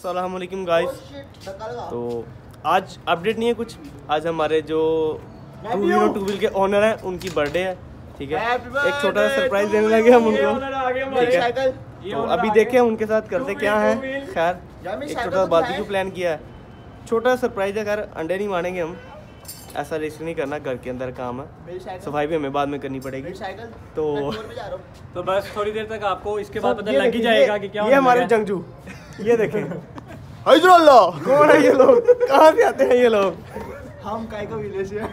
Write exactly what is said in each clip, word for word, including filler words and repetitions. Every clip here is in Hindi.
अस्सलाम वालेकुम गाइस। तो आज अपडेट नहीं है कुछ, आज हमारे जो टू व्हीलर टू व्हील के ओनर हैं उनकी बर्थडे है, ठीक है। एक छोटा सा सरप्राइज देने लगे हम उनको, ठीक है। तो अभी देखें उनके साथ करते क्या है। खैर एक छोटा सा बारबेक्यू प्लान किया है, छोटा सा सरप्राइज है। खैर अंडे नहीं मानेंगे हम, ऐसा रिस्क नहीं करना, घर के अंदर काम है, सफाई भी हमें बाद में करनी पड़ेगी। तो तो बस थोड़ी देर तक आपको इसके बाद पता लग ही जाएगा कि क्या। ये हमारे जंगजू, ये देखें कौन है ये लोग, कहाँ से आते हैं ये लोग। हम काय का विलेज है।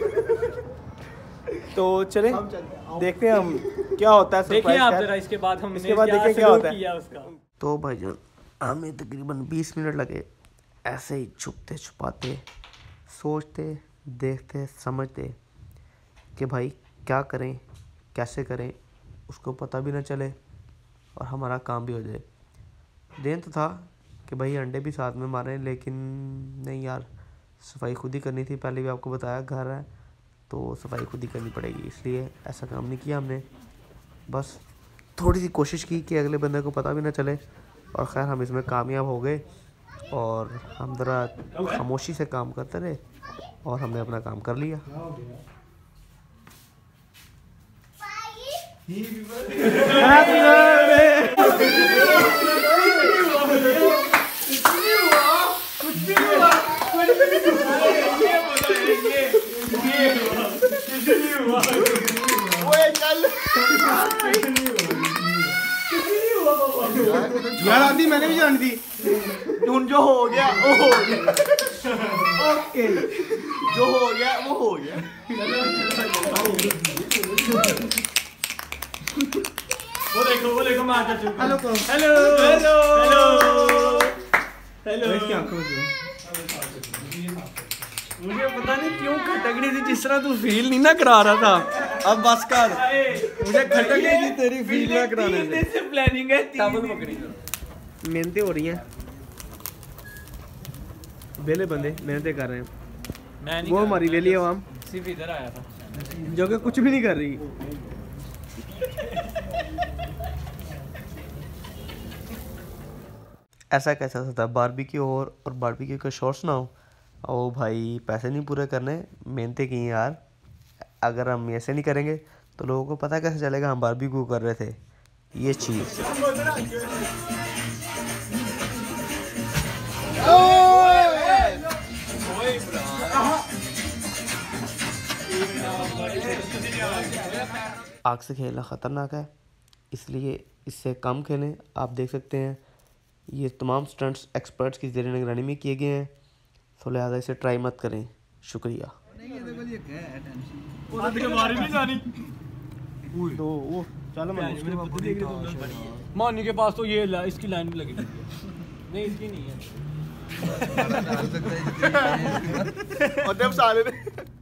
तो चले देखते हैं हम क्या होता है। देखिए आप जरा, इसके बाद हम इसके बाद देखिए क्या होता है उसका। तो भाईजान हमें तकरीबन बीस मिनट लगे ऐसे ही छुपते छुपाते, सोचते देखते समझते कि भाई क्या करें कैसे करें, उसको पता भी ना चले और हमारा काम भी हो जाए। दिन तो था कि भाई अंडे भी साथ में मारें, लेकिन नहीं यार, सफाई खुद ही करनी थी। पहले भी आपको बताया घर है तो सफाई खुद ही करनी पड़ेगी, इसलिए ऐसा काम नहीं किया हमने। बस थोड़ी सी कोशिश की कि अगले बंदे को पता भी ना चले, और खैर हम इसमें कामयाब हो गए। और हम ज़रा खामोशी से काम करते रहे और हमने अपना काम कर लिया। यार आती मैंने भी जानी थी। उन जो हो गया वो हो गया, ओके जो हो गया वो हो गया। वो देखो वो देखो मैं आता चुका। Hello hello hello hello hello. क्या आंखों में मुझे पता नहीं क्यों खटक रही थी, जिस तरह तू फील नहीं ना करा रहा था। अब बस कर, मुझे खटक रही थी तेरी फील ना कराने से। प्लानिंग है, टावल पकड़ी। मेहनतें हो रही हैं, बेले बंदे मेहनतें कर रहे हैं। मैं नहीं, वो हमारी वेली आवाम सिर्फ इधर आया था जो कि कुछ भी नहीं कर रही। ऐसा कैसा था बारबेक्यू और और बारबेक्यू का शॉर्ट्स ना हो। ओ भाई पैसे नहीं पूरे करने, मेहनतें की यार। अगर हम ऐसे नहीं करेंगे तो लोगों को पता कैसे चलेगा हम बारबेक्यू कर रहे थे। ये चीज़ आग से खेलना ख़तरनाक है, इसलिए इससे कम खेलें। आप देख सकते हैं ये तमाम स्टंट्स एक्सपर्ट्स की ज़ेर निगरानी में किए गए हैं, तो लिहाजा इसे ट्राई मत करें। शुक्रिया। तो वो चलो मानी के पास तो ये इसकी लाइन भी लगी नहीं, इसकी नहीं है। और जब सारे